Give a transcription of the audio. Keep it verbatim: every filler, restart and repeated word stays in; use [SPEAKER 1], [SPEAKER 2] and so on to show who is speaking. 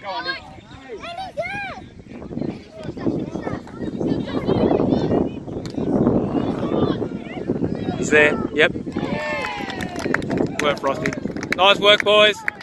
[SPEAKER 1] Go on, Nick.
[SPEAKER 2] He's there. Yep. Work, Frosty. Nice work, boys.